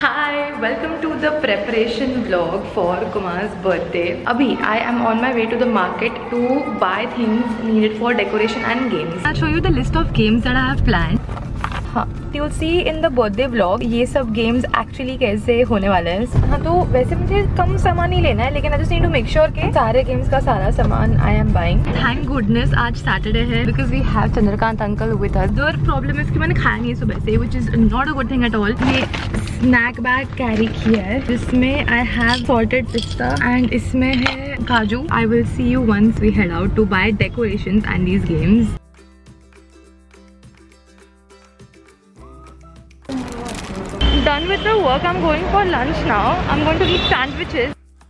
Hi, welcome to the preparation vlog for Kumar's birthday. Abhi, I am on my way to the market to buy things needed for decoration and games. I'll show you the list of games that I have planned. हाँ, you'll see in the birthday vlog ये सब games actually कैसे होने वाले हैं. हाँ, तो वैसे मुझे कम सामान ही लेना है, लेकिन I just need to make sure कि सारे games का सारा सामान I am buying. Thank goodness आज Saturday है because we have Chandrakant uncle with us. The problem is कि मैंने खाया नहीं है सुबह से, which is not a good thing at all. ये snack bag carry किया है जिसमें I have salted pista and इसमें है काजू. I will see you once we head out to buy decorations and these games. Done with the work, I'm going for lunch now. I'm going to eat sandwiches.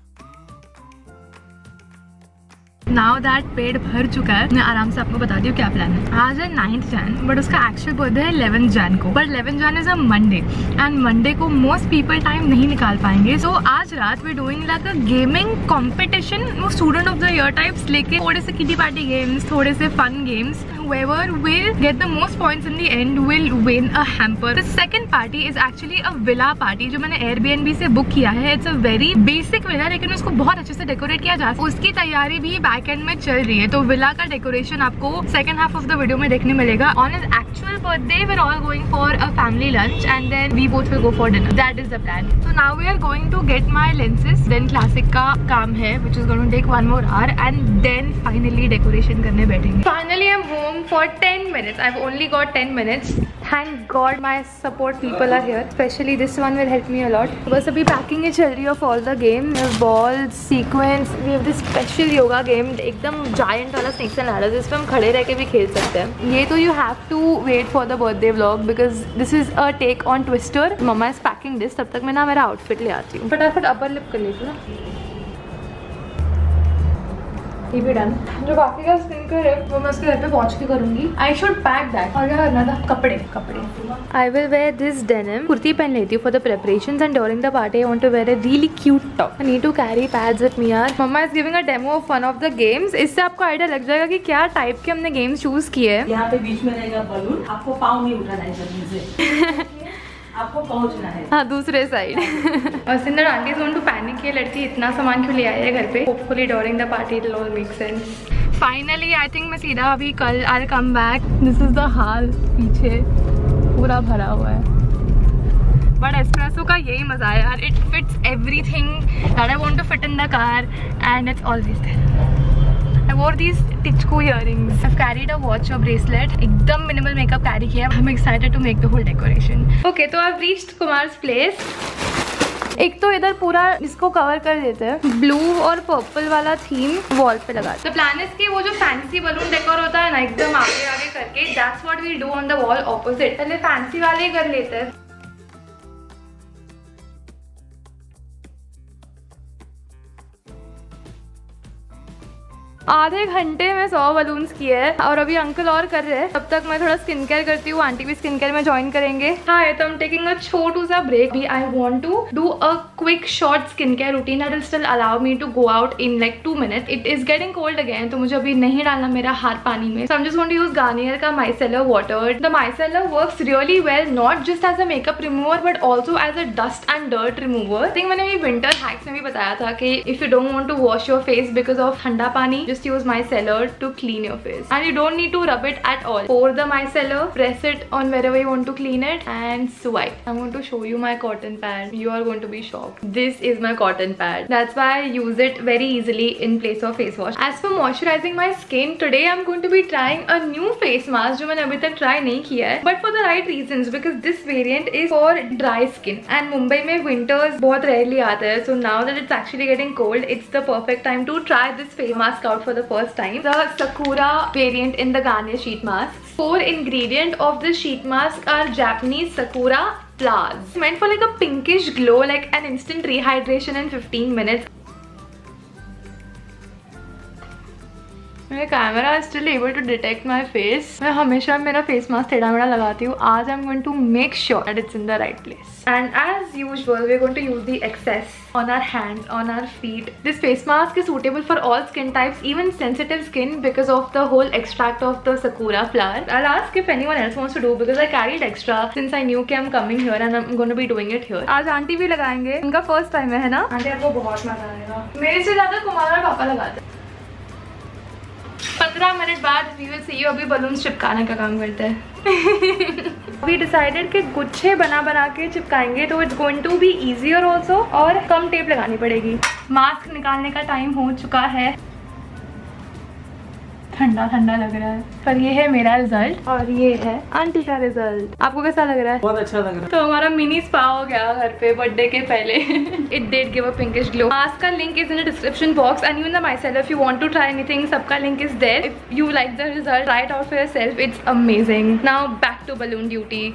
Now that पेट भर चुका है, मैं आराम से आपको बता दी हूँ क्या प्लान है. आज है 9th Jan, बट उसका एक्चुअल बर्थडे है 11th Jan को. But 11th Jan is a Monday and Monday को मोस्ट पीपल टाइम नहीं निकाल पाएंगे. सो आज रात we doing like a gaming competition. वो student of the year types लेके थोड़े से किटी पार्टी गेम्स, थोड़े से fun games. Whoever will get the most points in the end will win a hamper. The second party is actually a villa party जो मैंने Airbnb से book किया है. It's a very basic villa, लेकिन उसको बहुत अच्छे से डेकोरेट किया जा सकता है. उसकी तैयारी भी बैक एंड में चल रही है. तो विला का डेकोरेशन आपको second half of the video में देखने मिलेगा. On his actual birthday we're all going for a family lunch and then we both will go for dinner. That is the plan. So now we are going to get my lenses. Then classic का काम है which is going to take 1 more hour and then finally decoration करने बैठेंगे. Finally I'm home for 10 minutes. I've only got 10 minutes. Thank God my support people are here. Especially this one will help me a lot. बस अभी packing ही चल रही है of all the games. We have balls, sequence. We have this special yoga game. एकदम giant वाला snakes and ladders. इस पे हम खड़े रह के भी खेल सकते हैं. ये तो you have to wait for the birthday vlog because this is a take on Twister. Mama is packing this. तब तक मैं ना मेरा outfit ले आती हूँ. फटाफट upper lip कर लेती हूँ ना. ये भी डन. जो बाकी का स्किन केयर है वो मैं उसके घर पे पहुंच के करूंगी. I should pack that. और क्या करना था? कपड़े. I will wear this denim. Kurti पहन लेती हूँ for the preparations and during the party I want to wear a really cute top. I need to carry pads with me यार. Mamma is giving a demo of one of the games. इससे आपको idea लग जाएगा कि क्या type के हमने games choose किए हैं. यहाँ पे बीच में रहेगा बलून. आपको पाँव नहीं उठाना है जमीन से. आपको पहुंचना है. हाँ, दूसरे साइड. और Sinder aunty is going to panic. ये लड़की इतना सामान क्यों ले आई है घर पे. Hopefully during the party it will all make sense. Finally I think मैं सीधा अभी कल I will come back. This is the hall. पीछे पूरा भरा हुआ है. बट एस्प्रेसो का यही मजा है यार. It fits everything that I want to fit in the car and it's always there. I wore these Tichku earrings. I've carried a watch or bracelet. एकदम minimal makeup carry किया. I'm excited to make the whole decoration. Okay, तो I've reached Kumar's place. एक तो इधर पूरा इसको cover कर देते हैं. ब्लू और पर्पल वाला थीम वॉल पे लगा. तो प्लान है कि वो जो फैंसी बलून डेकोर होता है ना एकदम आगे आगे करके, that's what we'll do on the wall opposite. पहले फैंसी वाले ही कर लेते हैं. आधे घंटे में 100 बलून्स किए हैं और अभी अंकल और कर रहे हैं. तब तक मैं थोड़ा स्किन केयर करती हूँ. आंटी भी स्किन केयर में ज्वाइन करेंगे. हाँ, तो I'm taking a छोटू सा break. I want to do a quick short skin care routine that will still allow me to go out in like 2 minutes. It is getting cold again, तो मुझे अभी नहीं डालना मेरा हाथ पानी में. So I'm just going to use Garnier का micellar water. The micellar works really well, not just as a makeup remover but also as a dust and dirt remover. I think मैंने भी winter hacks में भी बताया था कि if you don't want to wash your face because of ठंडा पानी, just use micellar to clean your face and you don't need to rub it at all. Pour the micellar, press it on wherever you want to clean it and swipe. I'm going to show you my cotton pad. You are going to be shocked. This is my cotton pad. That's why I use it very easily in place of face wash. As for moisturizing my skin, today I'm going to be trying a new face mask जो मैंने अभी तक try नहीं किया है, but for the right reasons because this variant is for dry skin and Mumbai में winters बहुत rarely आते हैं. So now that it's actually getting cold, it's the perfect time to try this face mask out for the first time. The Sakura variant in the Garnier sheet mask. 4 ingredients of this sheet mask are Japanese Sakura flowers. It's meant for like a pinkish glow, like an instant rehydration in 15 minutes. मेरा camera is still able to detect my face. मैं हमेशा मेरा face mask टेढ़ा मेढ़ा लगाती हूँ। आज I am going to make sure that it's in the right place. And as usual we are going to use the excess on our hands, on our feet. This face mask is suitable for all skin types, even sensitive skin, because of the whole extract of the sakura flower. I'll ask if anyone else wants to do because I carried extra since I knew कि I'm coming here and I'm going to be doing it here. आज aunty भी लगाएंगे, उनका first time है ना? Aunty आपको बहुत मजा आएगा। मेरे से ज्यादा कुमार और पापा लगाते हैं। 15 मिनट बाद we will see you। अभी बलून चिपकाने का काम करते हैं। We decided कि गुच्छे बना के चिपकाएंगे तो it's going to be easier also, और कम टेप लगानी पड़ेगी। मास्क निकालने का टाइम हो चुका है। ठंडा ठंडा लग रहा है, पर ये है मेरा रिजल्ट और ये है आंटी का रिजल्ट। आपको कैसा लग रहा है? बहुत अच्छा लग रहा है। तो हमारा मिनी स्पा हो गया घर पे बर्थडे के पहले। It did give a pinkish glow. Mask का link is in the description box and even the my self if you want to try anything, सबका link is there. If you like the result, try it out for yourself, it's amazing. Now back to balloon duty.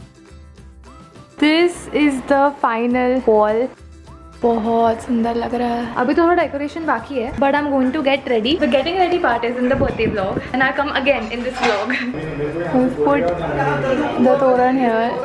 This is the final wall. बहुत सुंदर लग रहा है। अभी थोड़ा decoration बाकी है, but I am going to get ready. The getting ready part is in the birthday vlog and I come again in this vlog. Put the toran here.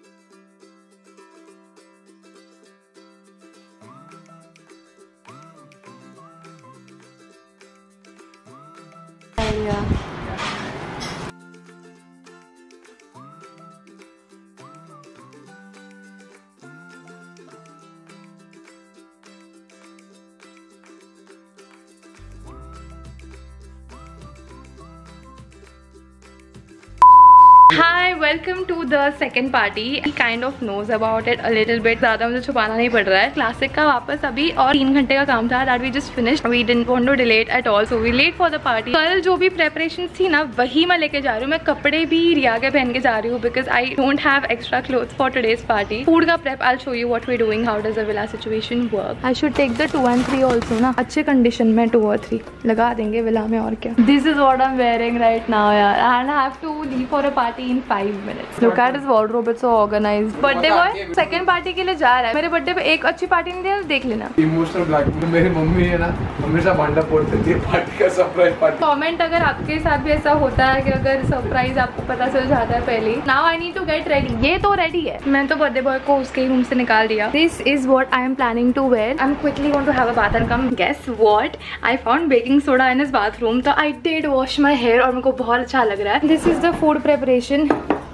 Hi, welcome to the second party. He kind of knows about it a little bit. ज़्यादा मुझे छुपाना नहीं पड़ रहा है। Classic का वापस अभी और 3 घंटे का काम था that we just finished. We didn't want to delay it at all, so we late for the party. कल जो भी preparations थी ना वही मैं लेके जा रही हूँ। मैं कपड़े भी रिया के पहन के जा रही हूँ because I don't have extra clothes for today's party. Food का prep I'll show you what we're doing. How does the villa situation work? I should take the 2 and 3 also ना। अच्छे condition में 2 और 3 लगा देंगे villa में और क्या। This is what I'm wearing right now यार, and I have to leave for a party in 5 minutes. Look at his wardrobe, it's so organized. Birthday boy second party के लिए जा रहा है। मेरे बर्थडे पे एक अच्छी पार्टी नहीं दी, देख लेना। Emotional blackmail. मेरी मम्मी है ना हमेशा भांडा फोड़ती थी पार्टी का सरप्राइज पार्टी। कमेंट अगर आपके साथ भी ऐसा होता है कि अगर सरप्राइज आपको पता चल जाता है पहले। Now I need to get ready. ये तो रेडी है, मैं तो बर्थडे बॉय को उसके रूम से निकाल दिया। This is what I am planning to wear. I am quickly going to have a bath and come. Guess what, I found baking soda in his bathroom, तो I did wash my hair और मेरे को बहुत अच्छा लग रहा है। This is the food preparation.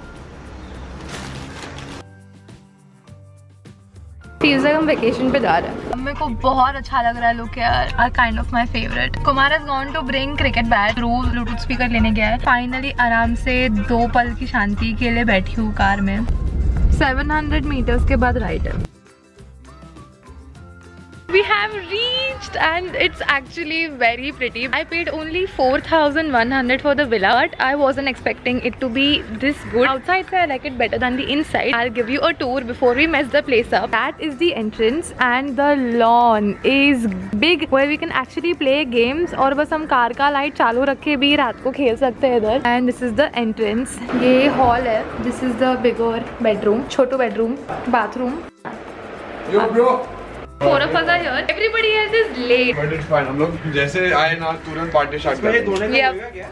Tuesday हम वेकेशन पे जा रहे हैं। अब मेरे को बहुत अच्छा लग रहा है। लुक यार, are kind of my favourite. Kumar has gone to bring cricket bat. रोज ब्लूटूथ स्पीकर लेने गया है। फाइनली आराम से 2 पल की शांति के लिए बैठी हूँ कार में। 700 मीटर्स के बाद राइड है। We have reached and it's actually very pretty. I paid only 4,100 for the villa, but I wasn't expecting it to be this good. Outside I like it better than the inside. I'll give you a tour before we mess the place up. That is the entrance and the lawn is big where we can actually play games. और बस हम car का light चालू रखे भी रात को खेल सकते हैं इधर। And this is the entrance. ये हॉल है। This is the bigger bedroom, छोटू bedroom, bathroom. Yo bro. 4 of us are here. Everybody else is late. But it's fine. हम लोग जैसे आए ना तुरंत पार्टी स्टार्ट कर देंगे। Yeah.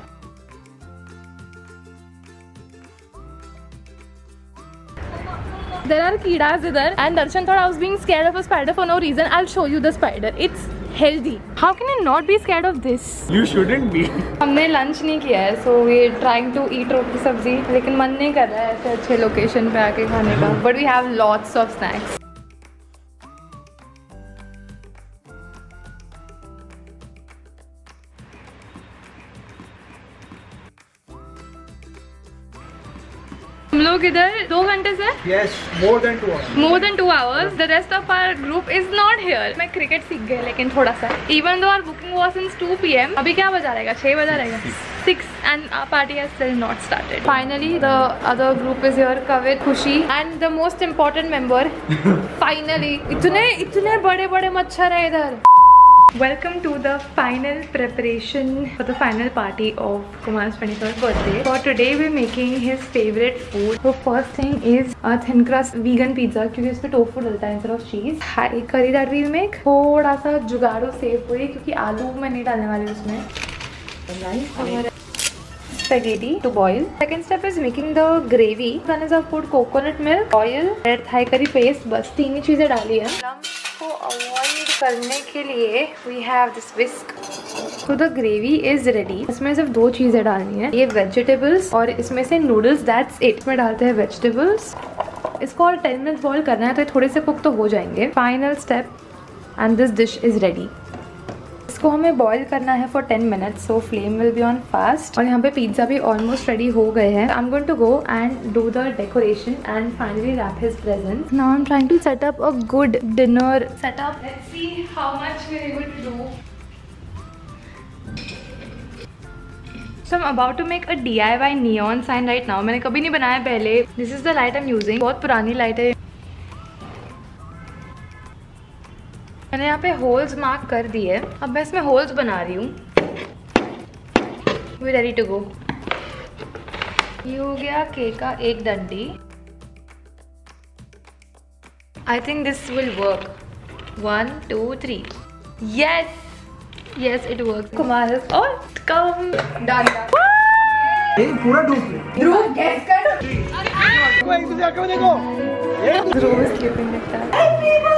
There are कीड़ास इधर and Darshan thought I was being scared of a spider for no reason. I'll show you the spider. It's healthy. How can you not be scared of this? You shouldn't be. हमने lunch नहीं किया है, so we're trying to eat रोटी सब्जी, लेकिन मन नहीं कर रहा है ऐसे अच्छे लोकेशन पे आके खाने का. But we have lots of snacks. हम लोग इधर 2 घंटे से Yes, more than 2 hours. More than 2 hours. The rest of our group is not here. मैं क्रिकेट सीख गए लेकिन थोड़ा सा. Even though our booking was since 2 PM. अभी क्या बजा रहेगा? 6 बजा रहेगा. 6 and our party has still not started. Finally, the other group is here. Kavit, Khushi, and the most important member. Finally, इतने बड़े मच्छर है इधर. Welcome to the final preparation for the final party of Kumar's 23rd birthday. For today we're making his favorite food. So first thing is a thin crust vegan pizza क्योंकि इसमें tofu डलता है instead of cheese. Hi curry that we'll make. थोड़ा सा जुगाड़ू save पूरी क्योंकि आलू मैं नहीं डालने वाली उसमें. spaghetti to boil. Second step is making the gravy. One is I've put coconut milk, oil, red Thai curry paste. बस तीन ही चीजें डाली है. Lumps को avoid करने के लिए we have this whisk. So the gravy is ready. इसमें सिर्फ दो चीजें डालनी है. ये vegetables और इसमें से noodles. That's it. इसमें डालते हैं vegetables. इसको और 10 मिनट बॉईल करना है तो थोड़े से कुक तो हो जाएंगे. Final step and this dish is ready. इसको हमें बॉईल करना है for 10 minutes, so flame will be on fast. और यहाँ पे पिज्जा भी ऑलमोस्ट रेडी हो गए हैं. I am going to go and do the decoration and finally wrap his present. Now I am trying to set up a good dinner setup. Let's see how much we are able to do. So I'm about to make a DIY neon sign right now. मैंने कभी नहीं बनाया पहले. This is the light I'm using. बहुत पुरानी light है. मैंने यहाँ पे होल्स मार्क कर दिए. अब मैं इसमें होल्स बना रही हूँ. We ready to go. ये हो गया केक का एक डंडी. I think this will work. 1 2 3. Yes yes it work. Kumar और कम डन. पूरा ध्रुव गैस कर. देखो ध्रुव स्लीपिंग.